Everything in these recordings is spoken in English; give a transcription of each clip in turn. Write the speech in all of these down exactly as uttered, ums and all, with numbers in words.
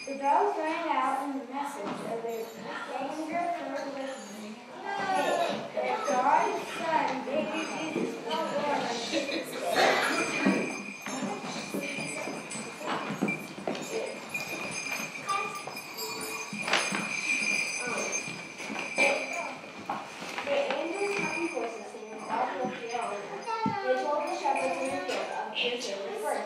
The bells rang out in the message of a stranger heard with me. Hey, that God's Son, baby Jesus, was born on Christmas Day. The angels' happy voices singing God bless the honor. They told the shepherds in the field of his early birth.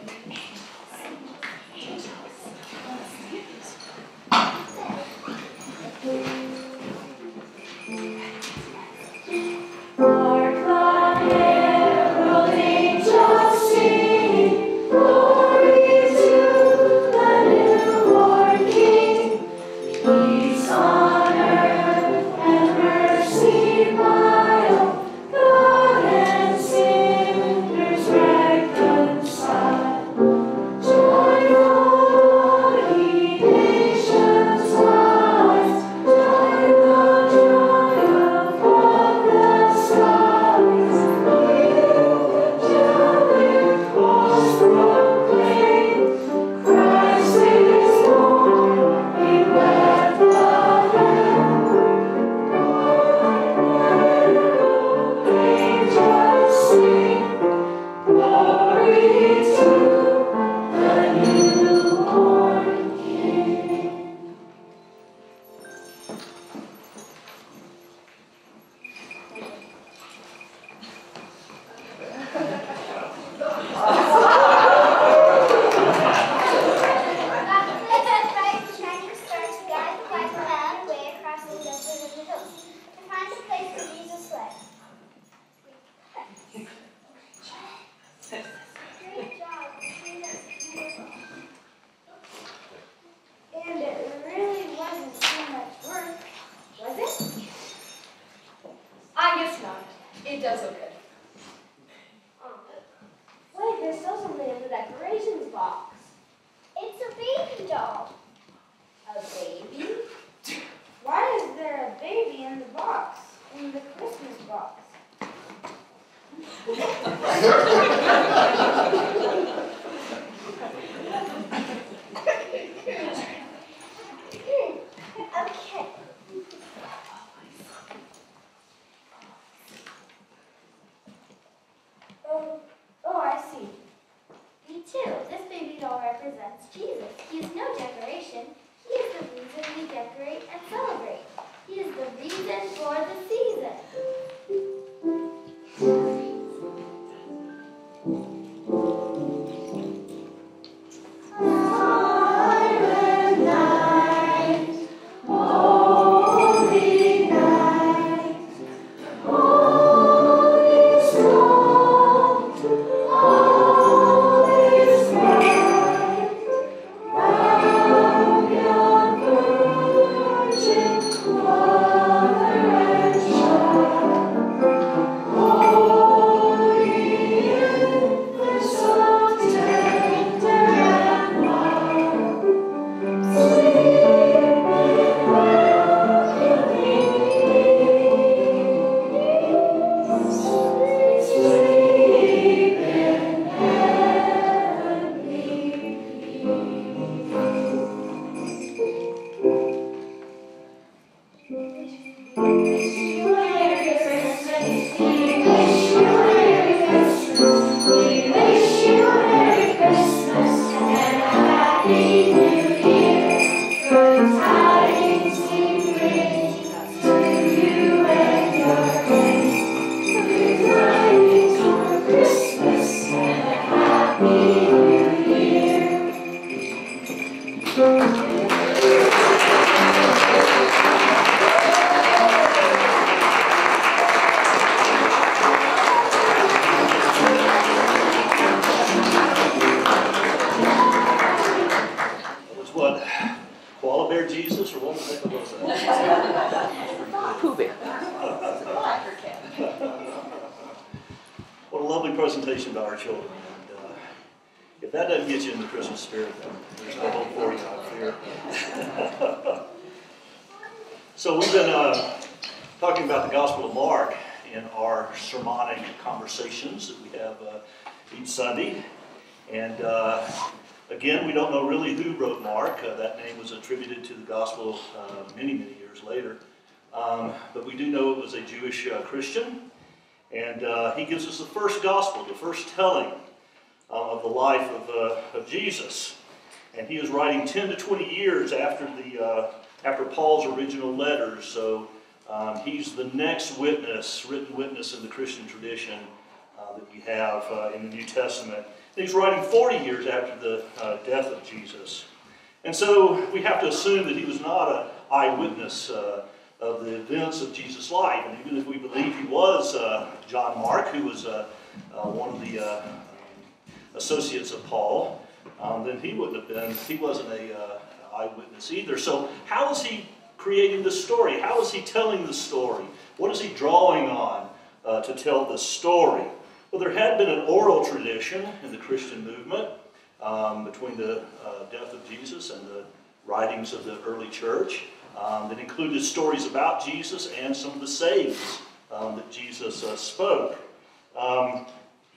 And it really wasn't too much work, was it? I guess not. It does look good. Oh. Wait, there's still something in the decorations box. It's a baby doll. A baby? Why is there a baby in the box, in the Christmas box? Okay. Oh, oh, I see. Me too. This baby doll represents Jesus. He is no decoration. He is the reason we decorate and celebrate. He is the reason for the season. What a lovely presentation by our children. And uh, if that doesn't get you in the Christmas spirit, then there's no hope for you, I fear. So we've been uh, talking about the Gospel of Mark in our sermonic conversations that we have uh, each Sunday. And uh, Again, we don't know really who wrote Mark. Uh, that name was attributed to the gospel uh, many, many years later. Um, but we do know it was a Jewish uh, Christian. And uh, he gives us the first gospel, the first telling uh, of the life of, uh, of Jesus. And he is writing ten to twenty years after, the, uh, after Paul's original letters. So um, he's the next witness, written witness in the Christian tradition uh, that we have uh, in the New Testament. And he's writing forty years after the uh, death of Jesus. And so we have to assume that he was not an eyewitness uh, of the events of Jesus' life. And even if we believe he was uh, John Mark, who was uh, uh, one of the uh, associates of Paul, um, then he wouldn't have been, he wasn't a uh, eyewitness either. So how is he creating this story? How is he telling the story? What is he drawing on uh, to tell this story? Well, there had been an oral tradition in the Christian movement um, between the uh, death of Jesus and the writings of the early church um, that included stories about Jesus and some of the sayings um, that Jesus uh, spoke. Um,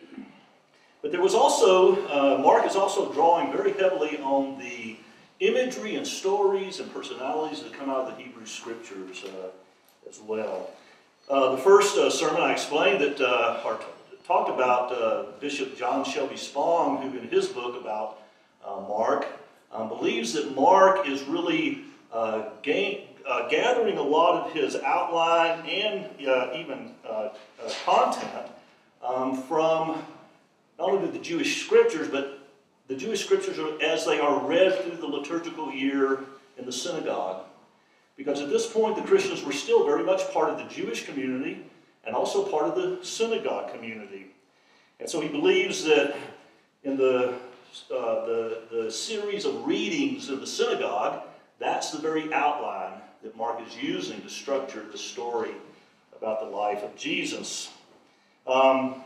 but there was also, uh, Mark is also drawing very heavily on the imagery and stories and personalities that come out of the Hebrew Scriptures uh, as well. Uh, the first uh, sermon I explained that uh, our talked about uh, Bishop John Shelby Spong, who in his book about uh, Mark, um, believes that Mark is really uh, gain, uh, gathering a lot of his outline and uh, even uh, uh, content um, from not only the Jewish scriptures, but the Jewish scriptures are, as they are read through the liturgical year in the synagogue. Because at this point, the Christians were still very much part of the Jewish community and also part of the synagogue community. And so he believes that in the, uh, the, the series of readings in the synagogue, that's the very outline that Mark is using to structure the story about the life of Jesus. Um,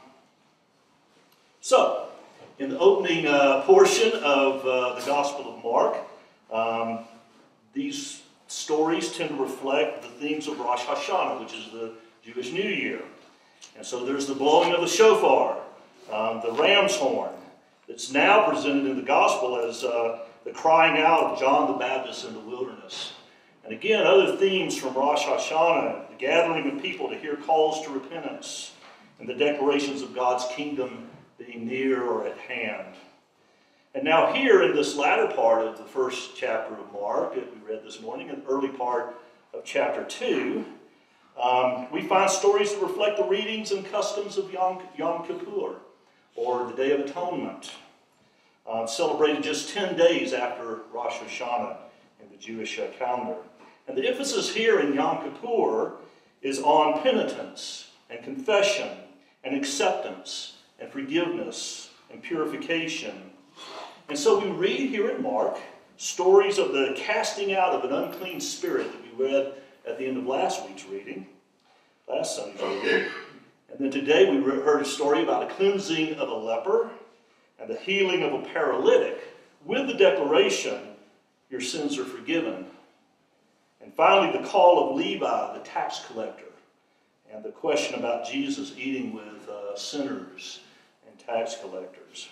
so, in the opening uh, portion of uh, the Gospel of Mark, um, these stories tend to reflect the themes of Rosh Hashanah, which is the Jewish New Year. And so there's the blowing of the shofar, um, the ram's horn, that's now presented in the gospel as uh, the crying out of John the Baptist in the wilderness. And again, other themes from Rosh Hashanah, the gathering of people to hear calls to repentance, and the declarations of God's kingdom being near or at hand. And now here in this latter part of the first chapter of Mark that we read this morning, and the early part of chapter two, Um, we find stories that reflect the readings and customs of Yom, Yom Kippur, or the Day of Atonement, uh, celebrated just ten days after Rosh Hashanah in the Jewish uh, calendar. And the emphasis here in Yom Kippur is on penitence and confession and acceptance and forgiveness and purification. And so we read here in Mark stories of the casting out of an unclean spirit that we read at the end of last week's reading, last Sunday's reading. And then today we heard a story about a cleansing of a leper and the healing of a paralytic with the declaration, your sins are forgiven. And finally, the call of Levi, the tax collector, and the question about Jesus eating with uh, sinners and tax collectors.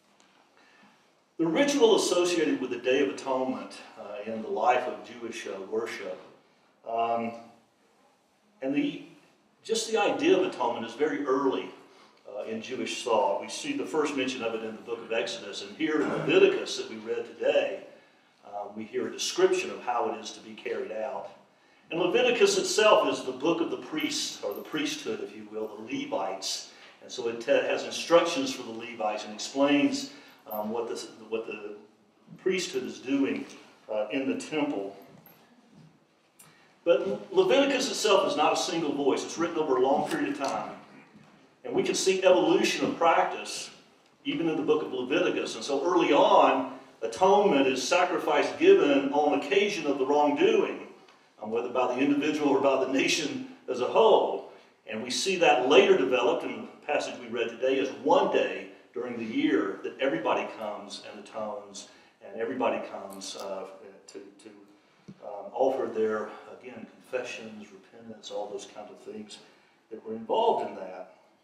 The ritual associated with the Day of Atonement uh, in the life of Jewish uh, worship, um, and the just the idea of atonement is very early uh, in Jewish thought. We see the first mention of it in the book of Exodus, and here in Leviticus that we read today, uh, we hear a description of how it is to be carried out. And Leviticus itself is the book of the priests, or the priesthood, if you will, the Levites. And so it has instructions for the Levites and explains um, what, the, what the priesthood is doing uh, in the temple. But Leviticus itself is not a single voice. It's written over a long period of time. And we can see evolution of practice even in the book of Leviticus. And so early on, atonement is sacrifice given on occasion of the wrongdoing, um, whether by the individual or by the nation as a whole. And we see that later developed in the passage we read today as one day during the year that everybody comes and atones, and everybody comes uh, to, to um, offer their, again, confessions, repentance, all those kinds of things that were involved in that.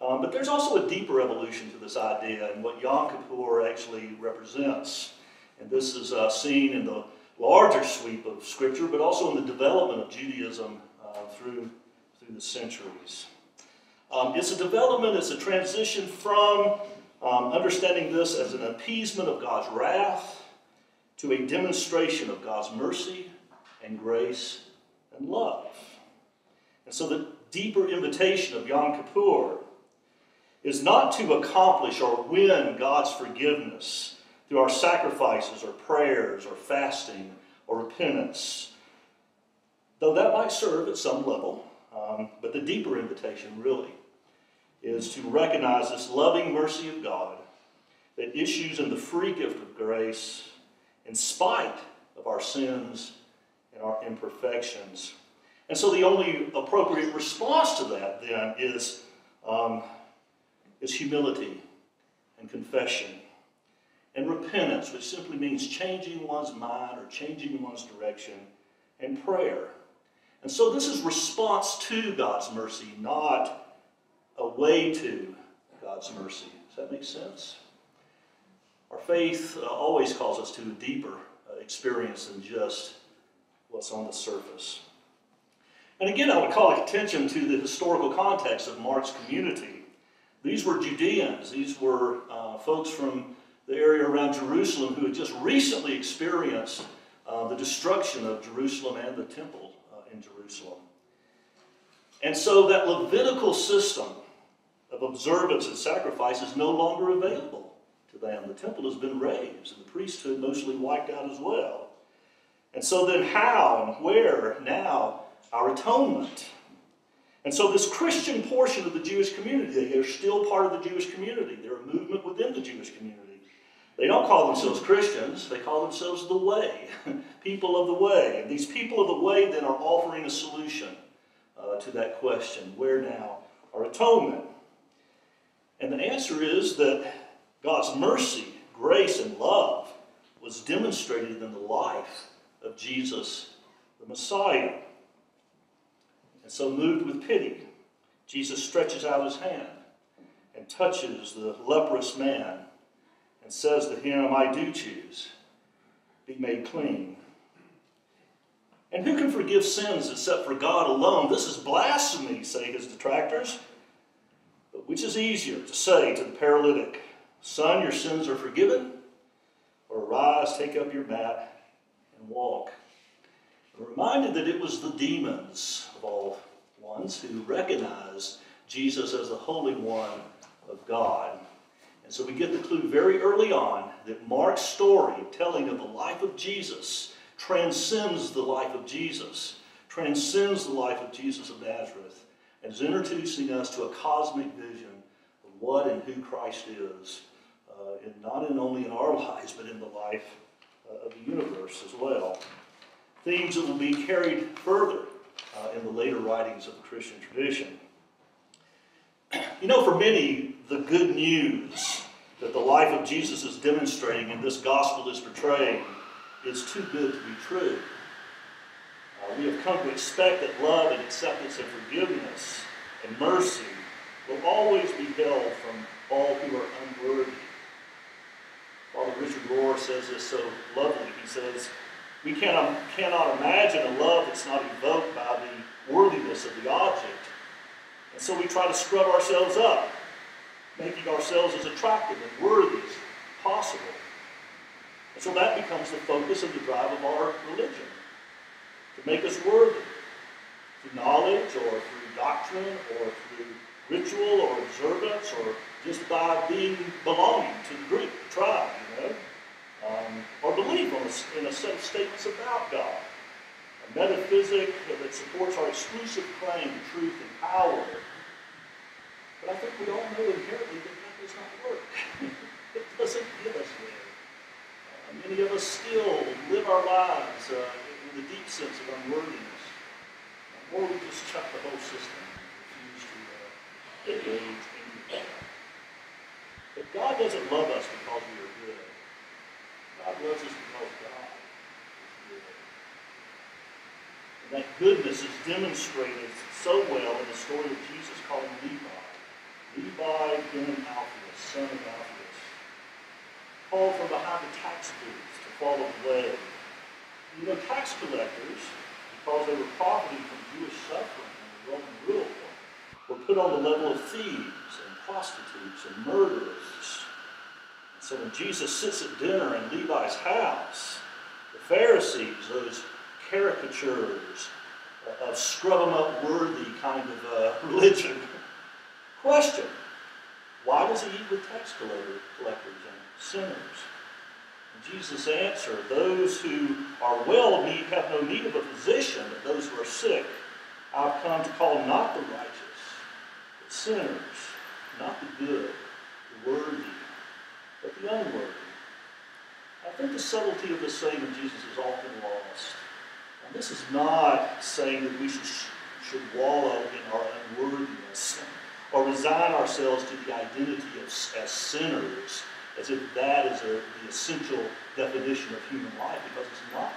Um, but there's also a deeper evolution to this idea and what Yom Kippur actually represents. And this is uh, seen in the larger sweep of Scripture, but also in the development of Judaism uh, through, through the centuries. Um, it's a development, it's a transition from um, understanding this as an appeasement of God's wrath to a demonstration of God's mercy and grace and love. And so the deeper invitation of Yom Kippur is not to accomplish or win God's forgiveness through our sacrifices or prayers or fasting or repentance, though that might serve at some level. Um, but the deeper invitation really is to recognize this loving mercy of God that issues in the free gift of grace in spite of our sins and our imperfections. And so the only appropriate response to that then is um, is humility and confession and repentance, which simply means changing one's mind or changing one's direction, and prayer. And so this is response to God's mercy, not a way to God's mercy. Does that make sense? Our faith uh, always calls us to a deeper uh, experience than just what's on the surface. And again, I would call attention to the historical context of Mark's community. These were Judeans. These were uh, folks from the area around Jerusalem who had just recently experienced uh, the destruction of Jerusalem and the temple uh, in Jerusalem. And so that Levitical system of observance and sacrifice is no longer available to them. The temple has been razed, and the priesthood mostly wiped out as well. And so then how and where now our atonement? And so this Christian portion of the Jewish community, they are still part of the Jewish community. They're a movement within the Jewish community. They don't call themselves Christians. They call themselves the Way, people of the Way. And these people of the Way then are offering a solution uh, to that question, where now our atonement? And the answer is that God's mercy, grace, and love was demonstrated in the life of Jesus, the Messiah. And so moved with pity, Jesus stretches out his hand and touches the leprous man and says to him, I do choose, be made clean. And who can forgive sins except for God alone? This is blasphemy, say his detractors. But which is easier to say to the paralytic, son, your sins are forgiven, or arise, take up your mat, and walk? We're reminded that it was the demons of all ones who recognized Jesus as the Holy One of God. And so we get the clue very early on that Mark's story telling of the life of Jesus transcends the life of Jesus, transcends the life of Jesus of Nazareth, and is introducing us to a cosmic vision of what and who Christ is, uh, and not in only in our lives, but in the life uh, of the universe as well. Themes that will be carried further uh, in the later writings of the Christian tradition. You know, for many, the good news that the life of Jesus is demonstrating and this gospel is portraying is too good to be true. Uh, we have come to expect that love and acceptance and forgiveness and mercy will always be held from all who are unworthy. Father Richard Rohr says this so lovely. He says, we cannot, cannot imagine a love that's not evoked by the worthiness of the object. And so we try to scrub ourselves up, making ourselves as attractive and worthy as possible. And so that becomes the focus and the drive of our religion, to make us worthy, through knowledge or through doctrine or through ritual or observance or just by being belonging to the group, the tribe, you know. Um, or belief on a, in a set of statements about God. A metaphysic that supports our exclusive claim to truth and power. But I think we all know inherently that that does not work. It doesn't get us there. Uh, many of us still live our lives uh, with a deep sense of unworthiness. Uh, or we just chuck the whole system and refuse to uh, engage in it. But God doesn't love us because we are good. God loves us because God is good. And that goodness is demonstrated so well in the story of Jesus calling Levi Levi ben Alphaeus, son of Alphaeus, called from behind the tax booths to follow the way. You know, tax collectors, because they were profiting from Jewish suffering and the Roman rule, were put on the level of thieves and prostitutes and murderers. And so when Jesus sits at dinner in Levi's house, the Pharisees, those caricatures of scrub-em-up worthy kind of uh, religion, question, why does he eat with tax collectors and sinners? And Jesus answered, those who are well of need have no need of a physician, but those who are sick. I've come to call not the righteous, but sinners, not the good, the worthy, but the unworthy. I think the subtlety of this saying of Jesus is often lost. And this is not saying that we should, should wallow in our unworthiness or resign ourselves to the identity of, as sinners, as if that is a, the essential definition of human life, because it's not.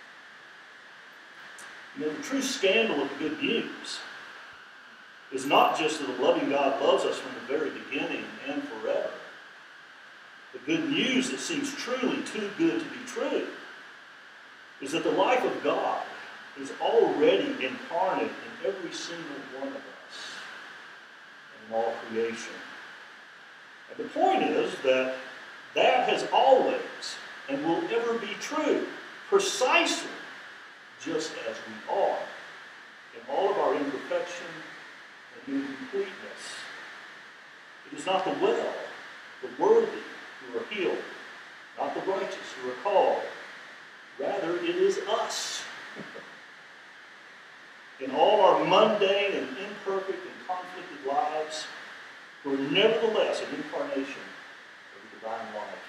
You know, the true scandal of the good news is not just that a loving God loves us from the very beginning and forever. The good news that seems truly too good to be true is that the life of God is already incarnate in every single one of us and in all creation. And the point is that that has always and will ever be true, precisely just as we are, in all of our imperfection and incompleteness. It is not the well, the worthy, who are healed, not the righteous who are called. Rather, it is us. In all our mundane and imperfect and conflicted lives, we're nevertheless an incarnation of the divine life.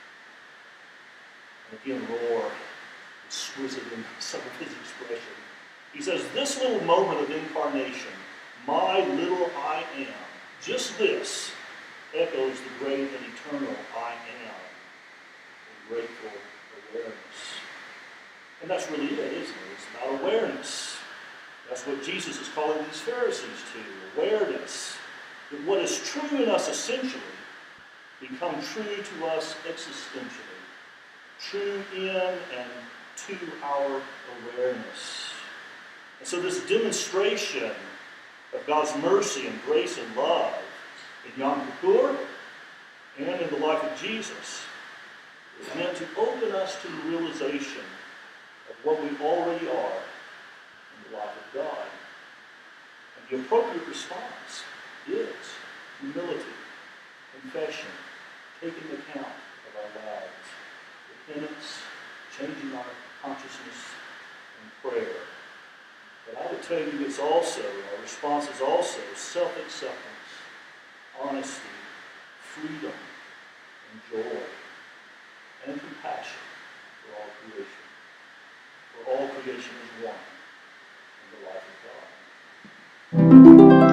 And again, Rohr, exquisite in some of his expression, he says, this little moment of incarnation, my little I am, just this, echoes the great and eternal I am in grateful awareness. And that's really it, isn't it? It's about awareness. That's what Jesus is calling these Pharisees to, awareness. That what is true in us essentially become true to us existentially. True in and to our awareness. And so this demonstration of God's mercy and grace and love in Yom Kippur and in the life of Jesus is meant to open us to the realization of what we already are in the life of God. And the appropriate response is humility, confession, taking account of our lives, repentance, changing our consciousness, and prayer. But I would tell you it's also, our response is also self-acceptance, honesty, freedom, and joy, and compassion for all creation. For all creation is one in the life of God.